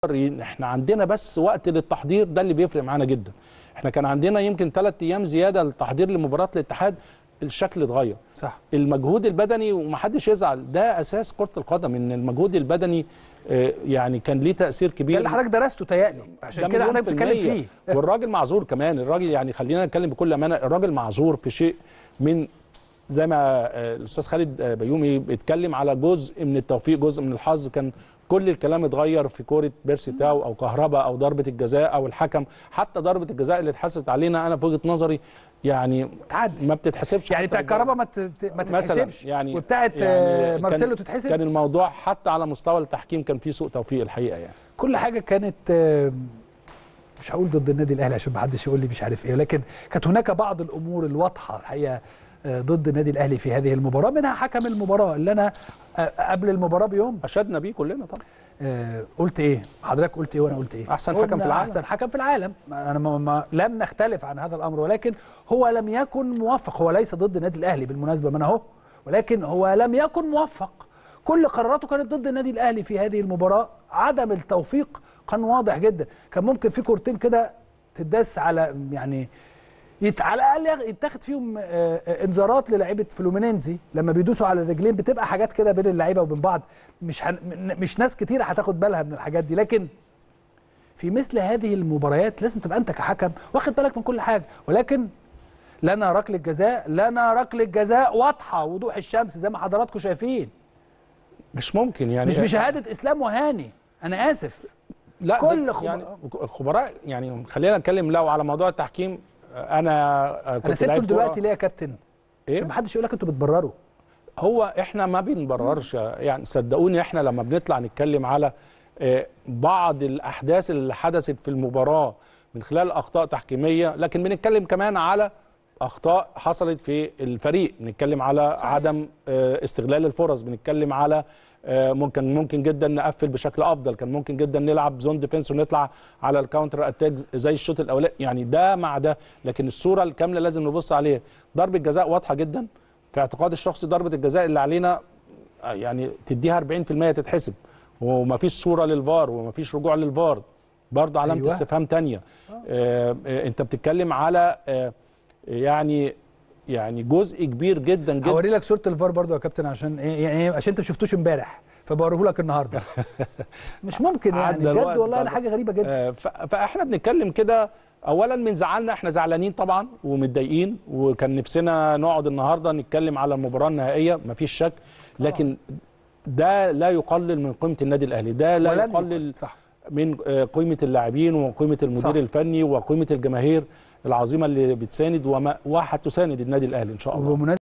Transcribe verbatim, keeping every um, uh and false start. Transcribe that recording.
احنا عندنا بس وقت للتحضير، ده اللي بيفرق معانا جدا. احنا كان عندنا يمكن ثلاث ايام زياده للتحضير لمباراه الاتحاد، الشكل اتغير. صح. المجهود البدني ومحدش يزعل، ده اساس كره القدم، ان المجهود البدني يعني كان ليه تاثير كبير. ده اللي حضرتك درسته تهيألي، عشان كده حضرتك بتتكلم فيه. والراجل معذور كمان، الراجل يعني خلينا نتكلم بكل امانه، الراجل معذور في شيء من زي ما الاستاذ خالد بيومي بيتكلم على جزء من التوفيق، جزء من الحظ. كان كل الكلام اتغير في كوره بيرسي تاو او كهربا او ضربه الجزاء او الحكم. حتى ضربه الجزاء اللي اتحسبت علينا انا في وجهه نظري يعني تعدي، ما بتتحسبش، يعني بتاع كهربا ما ما تتحسبش يعني، وبتاعت يعني مارسيلو تتحسب. كان الموضوع حتى على مستوى التحكيم كان فيه سوء توفيق الحقيقه. يعني كل حاجه كانت مش هقول ضد النادي الاهلي عشان ما حدش يقول لي مش عارف ايه، ولكن كانت هناك بعض الامور الواضحه الحقيقه ضد النادي الاهلي في هذه المباراه، منها حكم المباراه اللي انا قبل المباراه بيوم اشدنا بيه كلنا طبعا. آه قلت ايه؟ حضرتك قلت ايه وانا قلت ايه؟ احسن حكم في العالم. احسن حكم في العالم. انا ما ما لم نختلف عن هذا الامر، ولكن هو لم يكن موفق. هو ليس ضد النادي الاهلي بالمناسبه، ما انا اهو، ولكن هو لم يكن موفق. كل قراراته كانت ضد النادي الاهلي في هذه المباراه. عدم التوفيق كان واضح جدا. كان ممكن في كورتين كده تداس على يعني يت... على الاقل يتاخد فيهم انذارات للاعيبه فلومينينزي لما بيدوسوا على الرجلين، بتبقى حاجات كده بين اللعيبه وبين بعض، مش هن... مش ناس كتيره هتاخد بالها من الحاجات دي. لكن في مثل هذه المباريات لازم تبقى انت كحكم واخد بالك من كل حاجه. ولكن لنا ركله جزاء، لنا ركله جزاء واضحه وضوح الشمس زي ما حضراتكم شايفين. مش ممكن يعني، مش بشهاده اسلام وهاني، انا اسف. لا كل خب... يعني الخبراء يعني، خلينا نتكلم لو على موضوع التحكيم. انا كنت انا سبته دلوقتي ليه يا كابتن؟ إيه؟ عشان ما حدش يقول لك انتوا بتبرروا. هو احنا ما بنبررش يعني، صدقوني احنا لما بنطلع نتكلم على بعض الاحداث اللي حدثت في المباراه من خلال اخطاء تحكيميه، لكن بنتكلم كمان على اخطاء حصلت في الفريق، بنتكلم على صحيح. عدم استغلال الفرص، بنتكلم على ممكن ممكن جدا نقفل بشكل افضل، كان ممكن جدا نلعب زون ديفنس ونطلع على الكاونتر اتاك زي الشوط الاولاني. يعني ده مع ده، لكن الصوره الكامله لازم نبص عليها. ضربه جزاء واضحه جدا في اعتقاد الشخصي، ضربه الجزاء اللي علينا يعني تديها أربعين في المية تتحسب، ومفيش صوره للفار ومفيش رجوع للفار، برضه علامه أيوة. استفهام ثانيه. آه آه انت بتتكلم على آه يعني يعني جزء كبير جدا جدا. هوري لك صوره الفار برضو يا كابتن، عشان ايه يعني، عشان انت ما شفتوش امبارح فبوريه لك النهارده. مش ممكن يعني بجد والله، انا حاجه غريبه جدا. فاحنا بنتكلم كده اولا من زعلنا، احنا زعلانين طبعا ومتضايقين، وكان نفسنا نقعد النهارده نتكلم على المباراه النهائيه مفيش شك، لكن ده لا يقلل من قيمه النادي الاهلي، ده لا يقلل صح. من قيمه اللاعبين وقيمه المدير صح. الفني وقيمه الجماهير العظيمه اللي بتساند وما وهتساند النادي الاهلي ان شاء الله.